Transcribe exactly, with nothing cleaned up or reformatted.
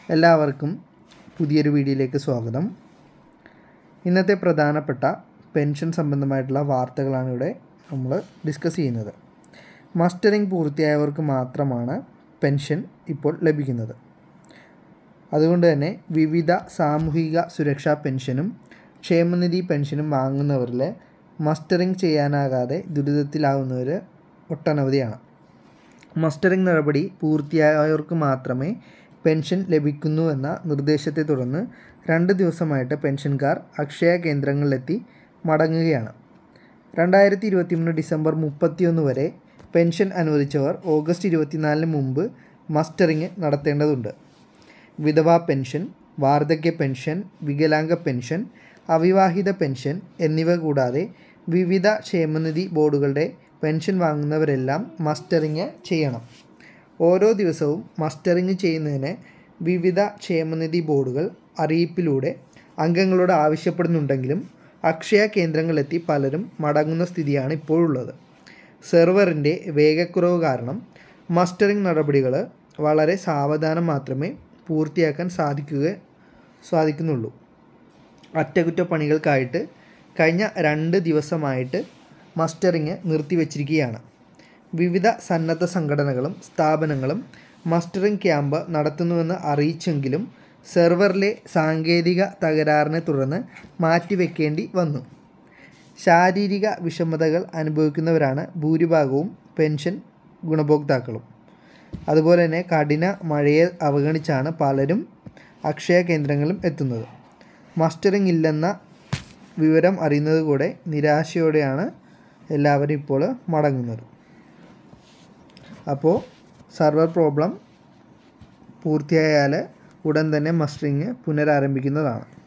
എല്ലാവർക്കും പുതിയൊരു വീഡിയോയിലേക്ക് സ്വാഗതം. ഇന്നത്തെ പ്രധാനപ്പെട്ട പെൻഷൻ സംബന്ധമായിട്ടുള്ള വാർത്തകളാണ് ഇവിടെ നമ്മൾ ഡിസ്കസ് ചെയ്യുന്നത്. മസ്റ്ററിംഗ് പൂർത്തിയായവർക്ക് മാത്രമാണ് പെൻഷൻ ഇപ്പോൾ ലഭിക്കുന്നത്. അതുകൊണ്ട് തന്നെ വിവിധ സാമൂഹിക സുരക്ഷാ പെൻഷനും ക്ഷേമനിധി പെൻഷനും വാങ്ങുന്നവരിൽ മസ്റ്ററിംഗ് ചെയ്യാനാകാതെ ദുരിതത്തിലാവുന്നവർ ഒട്ടനവധിയാണ്. മസ്റ്ററിംഗ് നടപടി പൂർത്തിയായവർക്ക് മാത്രമേ പെൻഷൻ ലഭിക്കുന്നുവെന്ന നിർദ്ദേശത്തെ തുടർന്ന് രണ്ട് ദിവസമായിട്ട് പെൻഷൻകാർ അക്ഷയ കേന്ദ്രങ്ങളിലെത്തി മടങ്ങുകയാണ്. രണ്ടായിരത്തി ഇരുപത്തി മൂന്ന് ഡിസംബർ മുപ്പത്തിയൊന്ന് വരെ പെൻഷൻ അനുവദിച്ചവർ ഓഗസ്റ്റ് ഇരുപത്തിനാലിന് മുമ്പ് മസ്റ്ററിംഗ് നടത്തേണ്ടതുണ്ട്. വിധവാ പെൻഷൻ, വാർദ്ധക്യ പെൻഷൻ, വികലാംഗ പെൻഷൻ, അവിവാഹിത പെൻഷൻ എന്നിവ കൂടാതെ വിവിധ ക്ഷേമനിധി ബോർഡുകളുടെ പെൻഷൻ വാങ്ങുന്നവരെല്ലാം മസ്റ്ററിംഗ് ചെയ്യണം. ഓരോ ദിവസവും മസ്റ്ററിംഗ് ചെയ്യുന്നതിന് വിവിധ ക്ഷേമനിധി ബോർഡുകൾ അറിയിപ്പിലൂടെ അംഗങ്ങളോട് ആവശ്യപ്പെടുന്നുണ്ടെങ്കിലും അക്ഷയ കേന്ദ്രങ്ങളിലെത്തി പലരും മടങ്ങുന്ന സ്ഥിതിയാണ് ഇപ്പോഴുള്ളത്. സെർവറിൻ്റെ വേഗക്കുറവ് കാരണം മസ്റ്ററിംഗ് നടപടികൾ വളരെ സാവധാനം മാത്രമേ പൂർത്തിയാക്കാൻ സാധിക്കുക സാധിക്കുന്നുള്ളൂ. അറ്റകുറ്റപ്പണികൾക്കായിട്ട് കഴിഞ്ഞ രണ്ട് ദിവസമായിട്ട് മസ്റ്ററിംഗ് നിർത്തിവച്ചിരിക്കുകയാണ്. വിവിധ സന്നദ്ധ സംഘടനകളും സ്ഥാപനങ്ങളും മസ്റ്ററിംഗ് ക്യാമ്പ് നടത്തുന്നുവെന്ന് അറിയിച്ചെങ്കിലും സെർവറിലെ സാങ്കേതിക തകരാറിനെ തുടർന്ന് മാറ്റിവെക്കേണ്ടി വന്നു. ശാരീരിക വിഷമതകൾ അനുഭവിക്കുന്നവരാണ് ഭൂരിഭാഗവും പെൻഷൻ ഗുണഭോക്താക്കളും. അതുപോലെ തന്നെ കഠിന മഴയെ അവഗണിച്ചാണ് പലരും അക്ഷയ കേന്ദ്രങ്ങളിലും എത്തുന്നത്. മസ്റ്ററിംഗ് ഇല്ലെന്ന വിവരം അറിയുന്നത് കൂടെ നിരാശയോടെയാണ് എല്ലാവരും ഇപ്പോൾ മടങ്ങുന്നത്. അപ്പോൾ സെർവർ പ്രോബ്ലം പൂർത്തിയായാൽ ഉടൻ തന്നെ മസ്റ്ററിംഗ് പുനരാരംഭിക്കുന്നതാണ്.